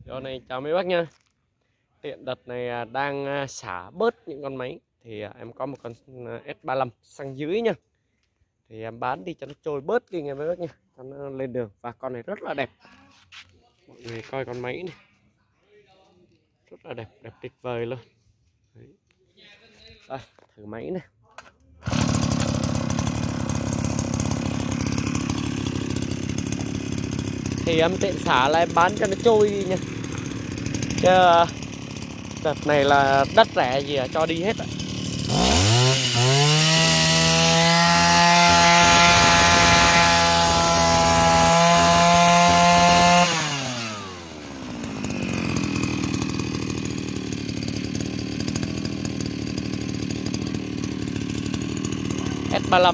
Chỗ này chào mấy bác nha. Tiện đợt này đang xả bớt những con máy. Thì em có một con S35 xăng dưới nha. Thì em bán đi cho nó trôi bớt đi nghe mấy bác nha, cho nó lên đường. Và con này rất là đẹp. Mọi người coi con máy này, rất là đẹp, đẹp tuyệt vời luôn. Đấy. Đây, thử máy này. Thì em tiện xả là em bán cho nó trôi đi nha. Chứ đợt này là đất rẻ gì cho đi hết ạ. S35.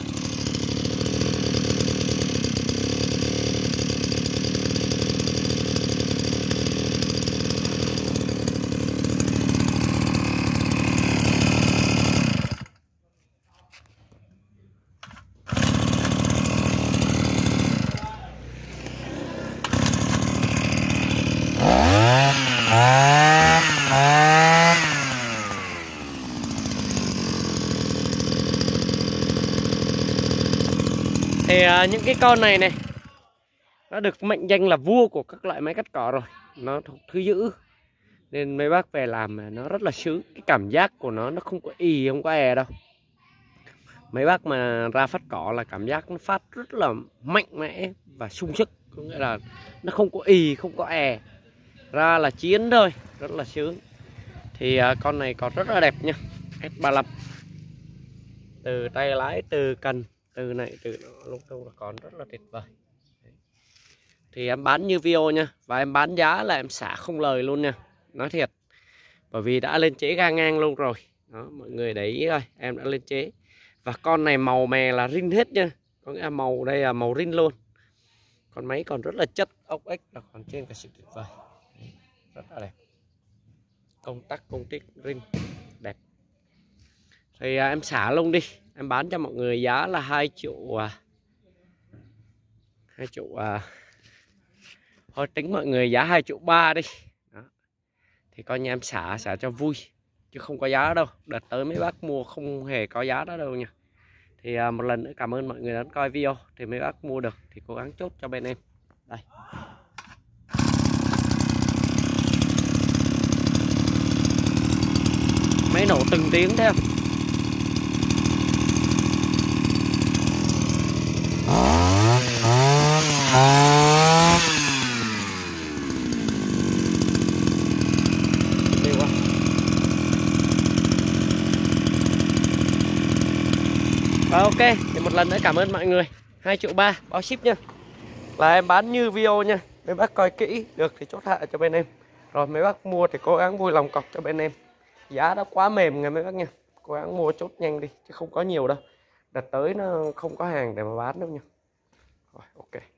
Thì những cái con này này nó được mệnh danh là vua của các loại máy cắt cỏ rồi, nó thuộc thứ dữ nên mấy bác về làm nó rất là sướng. Cái cảm giác của nó không có ì, không có è đâu. Mấy bác mà ra phát cỏ là cảm giác nó phát rất là mạnh mẽ và sung sức, có nghĩa là nó không có ì, không có è, ra là chiến thôi, rất là sướng. Thì con này còn rất là đẹp nha, S35. Từ tay lái, từ cần, từ này, từ nó lung tung là còn rất là tuyệt vời. Thì em bán như video nha. Và em bán giá là em xả không lời luôn nha, nói thiệt. Bởi vì đã lên chế ga ngang luôn rồi. Đó, mọi người để ý coi, em đã lên chế. Và con này màu mè là rin hết nha. Có nghĩa là màu đây là màu rin luôn. Con máy còn rất là chất, ốc ếch là còn trên cả sự tuyệt vời. Rất là đẹp. Công tắc, công tích, rin đẹp. Thì em xả luôn đi. Em bán cho mọi người giá là 2 triệu 2 triệu thôi tính mọi người giá 2,3 triệu đi. Đó. Thì coi như em xả cho vui, chứ không có giá đâu. Đợt tới mấy bác mua không hề có giá đó đâu nha. Thì một lần nữa cảm ơn mọi người đã coi video. Thì mấy bác mua được thì cố gắng chốt cho bên em. Đây. Máy nổ từng tiếng thế không? Ok, thì một lần nữa cảm ơn mọi người. 2,3 triệu bao ship nha. Là em bán như video nha. Mấy bác coi kỹ được thì chốt hạ cho bên em. Rồi mấy bác mua thì cố gắng vui lòng cọc cho bên em. Giá đã quá mềm nha mấy bác nha. Cố gắng mua chốt nhanh đi chứ không có nhiều đâu. Đợt tới nó không có hàng để mà bán đâu nha. Rồi ok.